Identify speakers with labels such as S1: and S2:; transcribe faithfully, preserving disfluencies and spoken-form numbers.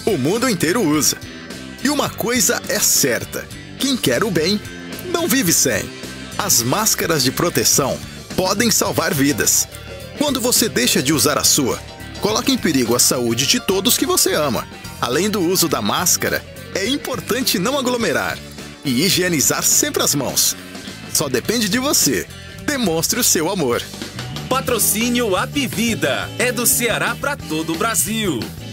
S1: o mundo inteiro usa. E uma coisa é certa: quem quer o bem, não vive sem. As máscaras de proteção podem salvar vidas. Quando você deixa de usar a sua, coloca em perigo a saúde de todos que você ama. Além do uso da máscara, é importante não aglomerar e higienizar sempre as mãos. Só depende de você. Demonstre o seu amor.
S2: Patrocínio Apivida é do Ceará para todo o Brasil.